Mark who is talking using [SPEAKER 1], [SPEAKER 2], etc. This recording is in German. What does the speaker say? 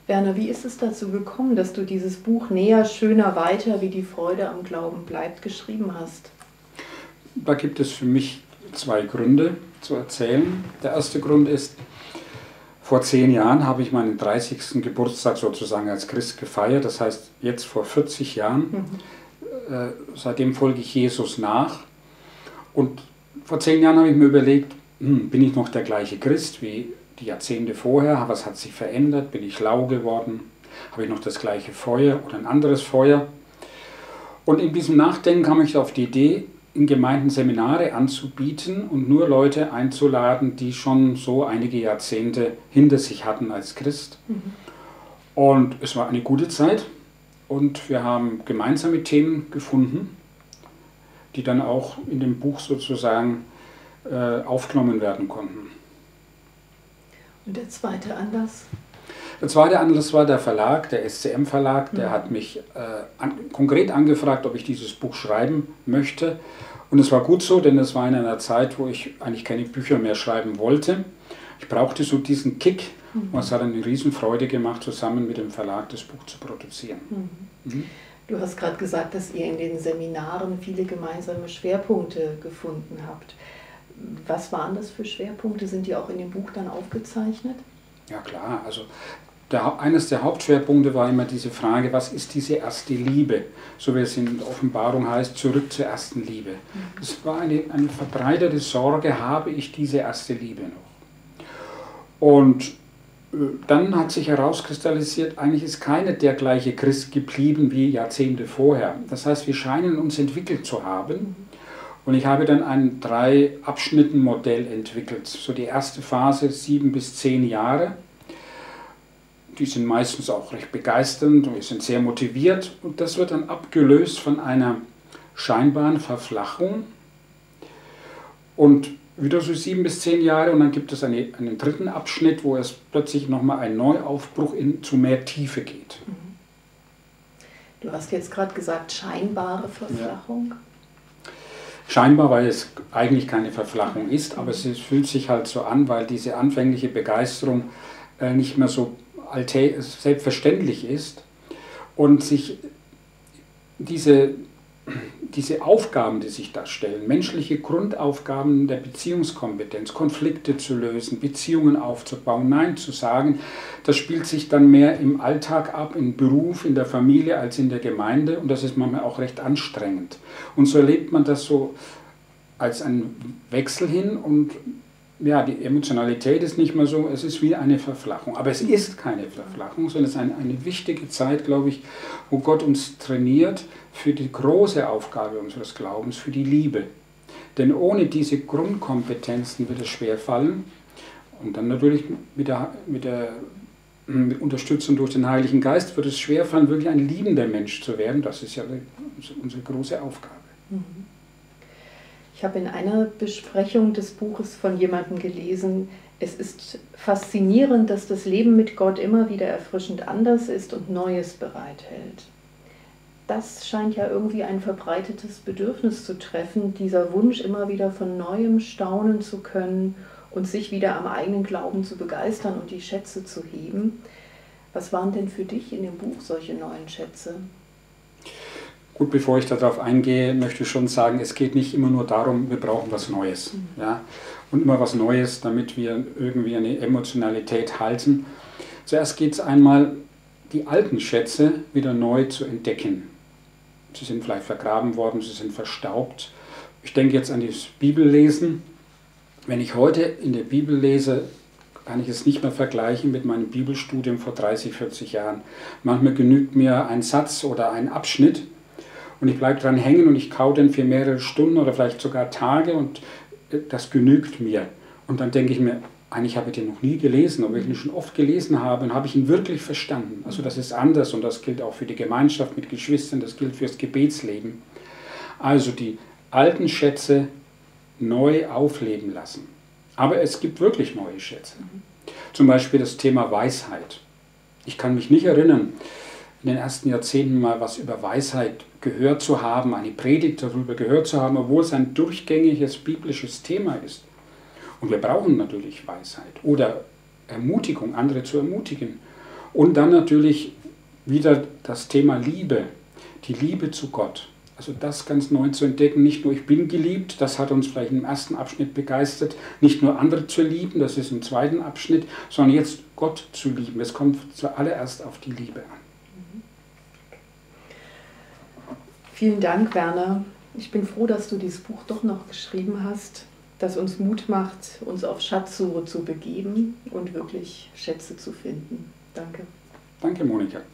[SPEAKER 1] Werner, wie ist es dazu gekommen, dass du dieses Buch Näher, schöner, weiter, wie die Freude am Glauben bleibt, geschrieben hast?
[SPEAKER 2] Da gibt es für mich zwei Gründe zu erzählen. Der erste Grund ist, vor 10 Jahren habe ich meinen 30. Geburtstag sozusagen als Christ gefeiert. Das heißt, jetzt vor 40 Jahren. Seitdem folge ich Jesus nach. Und vor 10 Jahren habe ich mir überlegt, bin ich noch der gleiche Christ wie die Jahrzehnte vorher? Was hat sich verändert? Bin ich schlau geworden? Habe ich noch das gleiche Feuer oder ein anderes Feuer? Und in diesem Nachdenken kam ich auf die Idee, in Gemeinden Seminare anzubieten und nur Leute einzuladen, die schon so einige Jahrzehnte hinter sich hatten als Christ. Und es war eine gute Zeit und wir haben gemeinsame Themen gefunden, die dann auch in dem Buch sozusagen aufgenommen werden konnten.
[SPEAKER 1] Und der zweite Anlass?
[SPEAKER 2] Der zweite Anlass war der Verlag, der SCM-Verlag, der hat mich konkret angefragt, ob ich dieses Buch schreiben möchte. Und es war gut so, denn es war in einer Zeit, wo ich eigentlich keine Bücher mehr schreiben wollte. Ich brauchte so diesen Kick und es hat eine Riesenfreude gemacht, zusammen mit dem Verlag das Buch zu produzieren.
[SPEAKER 1] Du hast gerade gesagt, dass ihr in den Seminaren viele gemeinsame Schwerpunkte gefunden habt. Was waren das für Schwerpunkte? Sind die auch in dem Buch dann aufgezeichnet?
[SPEAKER 2] Ja klar, also eines der Hauptschwerpunkte war immer diese Frage, was ist diese erste Liebe? So wie es in der Offenbarung heißt, zurück zur ersten Liebe. Das war eine verbreitete Sorge, habe ich diese erste Liebe noch? Und dann hat sich herauskristallisiert, eigentlich ist keiner der gleiche Christ geblieben wie Jahrzehnte vorher. Das heißt, wir scheinen uns entwickelt zu haben. Und ich habe dann ein 3-Abschnitten-Modell entwickelt. So die erste Phase 7 bis 10 Jahre. Die sind meistens auch recht begeisternd und wir sind sehr motiviert. Und das wird dann abgelöst von einer scheinbaren Verflachung. Und wieder so 7 bis 10 Jahre und dann gibt es einen dritten Abschnitt, wo es plötzlich nochmal ein Neuaufbruch zu mehr Tiefe geht.
[SPEAKER 1] Du hast jetzt gerade gesagt, scheinbare Verflachung.
[SPEAKER 2] Ja. Scheinbar, weil es eigentlich keine Verflachung ist, aber es fühlt sich halt so an, weil diese anfängliche Begeisterung nicht mehr so selbstverständlich ist und sich diese Aufgaben, die sich da stellen, menschliche Grundaufgaben der Beziehungskompetenz, Konflikte zu lösen, Beziehungen aufzubauen, Nein zu sagen, das spielt sich dann mehr im Alltag ab, im Beruf, in der Familie als in der Gemeinde und das ist manchmal auch recht anstrengend. Und so erlebt man das so als einen Wechsel hin und ja, die Emotionalität ist nicht mehr so, es ist wie eine Verflachung. Aber es ist keine Verflachung, sondern es ist eine wichtige Zeit, glaube ich, wo Gott uns trainiert für die große Aufgabe unseres Glaubens, für die Liebe. Denn ohne diese Grundkompetenzen wird es schwer fallen. Und dann natürlich mit Unterstützung durch den Heiligen Geist wird es schwer fallen, wirklich ein liebender Mensch zu werden. Das ist ja unsere große Aufgabe.
[SPEAKER 1] Ich habe in einer Besprechung des Buches von jemandem gelesen, es ist faszinierend, dass das Leben mit Gott immer wieder erfrischend anders ist und Neues bereithält. Das scheint ja irgendwie ein verbreitetes Bedürfnis zu treffen, dieser Wunsch, immer wieder von Neuem staunen zu können und sich wieder am eigenen Glauben zu begeistern und die Schätze zu heben. Was waren denn für dich in dem Buch solche neuen Schätze?
[SPEAKER 2] Gut, bevor ich darauf eingehe, möchte ich schon sagen, es geht nicht immer nur darum, wir brauchen was Neues. Ja? Und immer was Neues, damit wir irgendwie eine Emotionalität halten. Zuerst geht es einmal, die alten Schätze wieder neu zu entdecken. Sie sind vielleicht vergraben worden, sie sind verstaubt. Ich denke jetzt an das Bibellesen. Wenn ich heute in der Bibel lese, kann ich es nicht mehr vergleichen mit meinem Bibelstudium vor 30, 40 Jahren. Manchmal genügt mir ein Satz oder ein Abschnitt und ich bleibe dran hängen und ich kaue den für mehrere Stunden oder vielleicht sogar Tage und das genügt mir. Und dann denke ich mir, eigentlich habe ich den noch nie gelesen, aber wenn ich ihn schon oft gelesen habe, dann habe ich ihn wirklich verstanden. Also das ist anders und das gilt auch für die Gemeinschaft mit Geschwistern, das gilt fürs Gebetsleben. Also die alten Schätze neu aufleben lassen. Aber es gibt wirklich neue Schätze. Zum Beispiel das Thema Weisheit. Ich kann mich nicht erinnern, in den ersten Jahrzehnten mal was über Weisheit gehört zu haben, eine Predigt darüber gehört zu haben, obwohl es ein durchgängiges biblisches Thema ist. Und wir brauchen natürlich Weisheit oder Ermutigung, andere zu ermutigen. Und dann natürlich wieder das Thema Liebe, die Liebe zu Gott. Also das ganz neu zu entdecken, nicht nur ich bin geliebt, das hat uns vielleicht im ersten Abschnitt begeistert, nicht nur andere zu lieben, das ist im zweiten Abschnitt, sondern jetzt Gott zu lieben. Es kommt zuallererst auf die Liebe an.
[SPEAKER 1] Vielen Dank, Werner. Ich bin froh, dass du dieses Buch doch noch geschrieben hast, das uns Mut macht, uns auf Schatzsuche zu begeben und wirklich Schätze zu finden. Danke.
[SPEAKER 2] Danke, Monika.